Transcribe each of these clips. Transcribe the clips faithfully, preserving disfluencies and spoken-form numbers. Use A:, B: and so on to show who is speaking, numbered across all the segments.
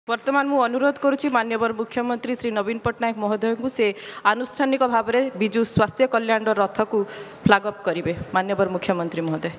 A: वर्तमान मु अनुरोध करुच्ची माननीय मुख्यमंत्री श्री नवीन पट्टनायक महोदय को से आनुष्ठानिक भाव में विजु स्वास्थ्य कल्याण रथ को फ्लैग अप करेंगे। माननीय मुख्यमंत्री महोदय।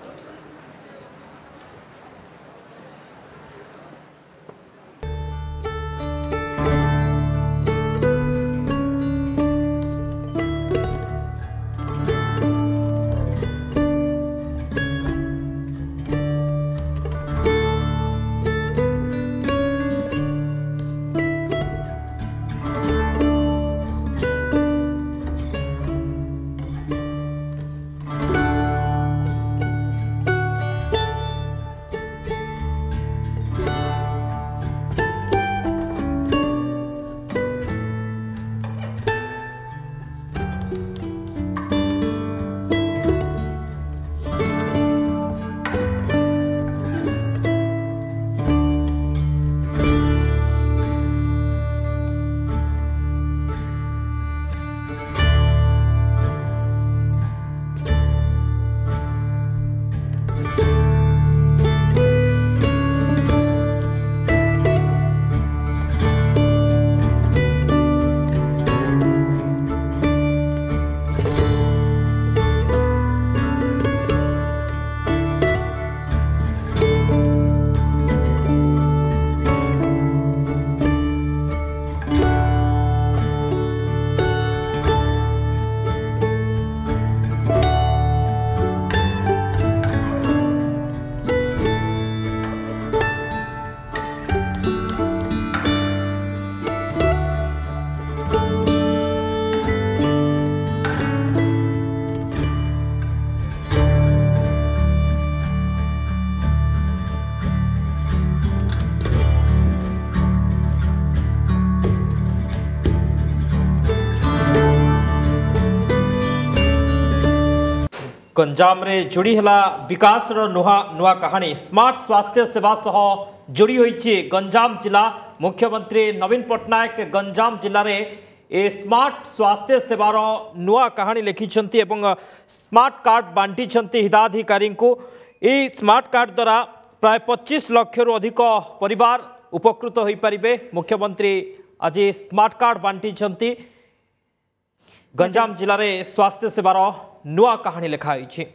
B: गंजाम रे जोड़ी हला विकास रो नुहा नुआ कहानी स्मार्ट स्वास्थ्य सेवा सह जोड़ी होईची गंजाम जिला। मुख्यमंत्री नवीन पट्टनायक गंजाम जिले में ए स्मार्ट स्वास्थ्य सेवार नुआ कहानी लिखिंट एवं स्मार्ट कार्ड बांटी हिताधिकारी को। यह स्मार्ट कार्ड द्वारा प्राय पच्चीस लाख रु अधिक परिवार उपकृत हो पारे। मुख्यमंत्री आज स्मार्ट कार्ड बांटी गंजाम जिले में स्वास्थ्य सेवार नुआ कहानी लिखाई।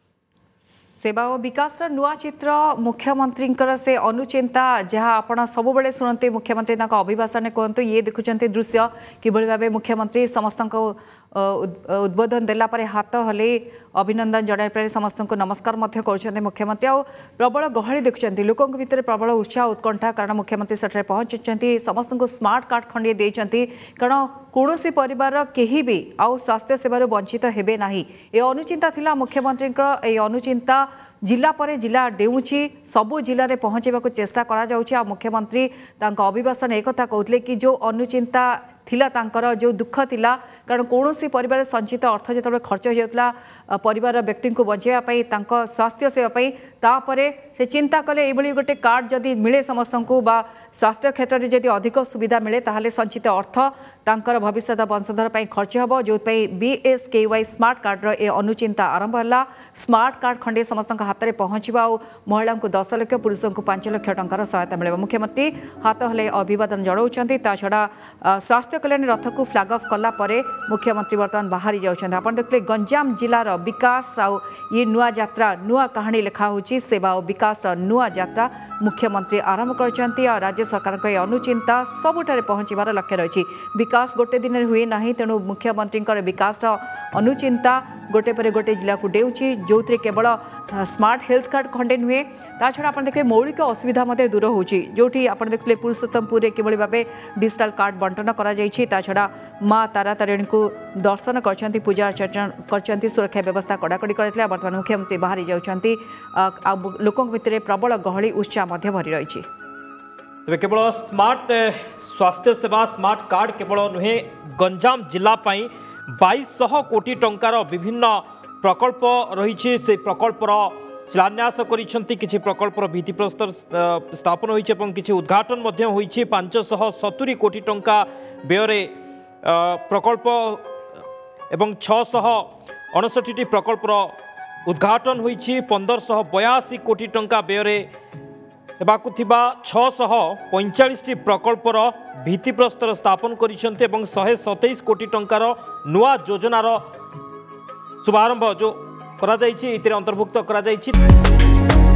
C: सेवा और विकास नुआ चित्र मुख्यमंत्री से अनुचिंता जहाँ आप सब बेले शुणते मुख्यमंत्री अभिभाषण कहतु ये देखुं दृश्य किभली भाव मुख्यमंत्री समस्त उद्बोधन देला परे हाथ हले अभिनंदन जन समस्त को नमस्कार कर मुख्यमंत्री आ प्रबल गहली देखुं लोकों भितर प्रबल उत्साह उत्कंठा कारण मुख्यमंत्री सेठारे पहुंची समस्त को स्मार्ट कार्ड खंडे देते कारण कौन परिवार केही भी आउ स्वास्थ्य सेवार वंचित हेबे नाही। ए अनुचिंता थिला मुख्यमंत्री ए अनुचिंता जिला पर जिला डेउची सबु जिले में पहुँचेबा चेष्टा करा जाउची। आ मुख्यमंत्री तांका अभिभाषण एक कथा कहते कि जो अनुचिंता थिला तांकर जो दुख थिला कारण कौन सी परिवार संचित अर्थ जो खर्च हो जाता परिवार व्यक्ति को बचाई स्वास्थ्य सेवाई तापरे से चिंता कले ये गोटे कार्ड जदि मिले समस्त को बा स्वास्थ्य क्षेत्र में जदि अधिक सुविधा मिले ताहले संचित अर्थ तांकर भविष्य वंशधर खर्च हम जो बीएसकेवाई स्मार्ट कार्ड रे अनुचिंता आरंभ है। स्मार्ट कार्ड खंडे समस्त हाथ में पहुंचा और महिला को दस लाख पुरुष को पांच लाख टंकार सहायता मिले। मुख्यमंत्री हाथ हले अभिवादन जनाऊँच छड़ा स्वास्थ्य कल्याण रथ को फ्लैग अफ कला परे मुख्यमंत्री बर्तमान बाहरी जाउछन। आपण देखले गंजाम जिलार विकास आउ ये नुआ यात्रा नुआ कहानी लिखा होची सेवा और विकास नुआ यात्रा मुख्यमंत्री आरंभ करछंती और राज्य सरकार को अनुचिंता सबुठारे पहुंचीबार लक्ष्य रही। विकास गोटे दिन हुए ना तेणु मुख्यमंत्री विकास अनुचिंता गोटे पर गोटे जिला को देउची जो केवल स्मार्ट हेल्थ कार्ड खंडे नुहे ता छड़ा आप देखिए मौलिक असुविधा दूर होची जोठी आप देखते पुरुषोत्तमपुर किभली भाव डिजिटाल कार्ड बंटन करा जायछि। ता छड़ा माँ तारा तारिणी को दर्शन करछंती पूजा अर्चना करछंती सुरक्षा व्यवस्था कड़ाकड़ी करथिला। वर्तमान मुख्यमंत्री बाहरी जाउछंती लोकों भितर प्रबल गहली उत्साह भरी रही।
B: तेज केवल स्मार्ट स्वास्थ्य सेवा स्मार्ट कार्ड केवल नुहे गंजाम जिला बाईस कोटी टंकार विभिन्न प्रकल्प रही से प्रकल्पर शिलान्यास करिसेंती किछि प्रकल्पर भित्तिप्रस्तर स्थापन होइछि एवं किछि उद्घाटन मध्य होइछि। पाँच सौ सत्तरी कोटी टंका व्यय प्रकल्प एवं छह सौ अड़सठी प्रकल्पर उद्घाटन होइछि। पंद्रह सौ बयासी कोटी टंका व्यय ହେବାକୁ ଥିବା ଛଅଶହ ପଇଁଚାଳିଶଟି ପ୍ରକଳ୍ପର ଭିତ୍ତିପ୍ରସ୍ତର ସ୍ଥାପନ କରିଛନ୍ତି ଏବଂ ଶହେ ସତେଇଶ କୋଟି ଟଙ୍କାର ନୂଆ ଯୋଜନାର ଶୁଭାରମ୍ଭ ଯେଉଁ କରାଯାଇଛି ଏଥିରେ ଅନ୍ତର୍ଭୁକ୍ତ କରାଯାଇଛି।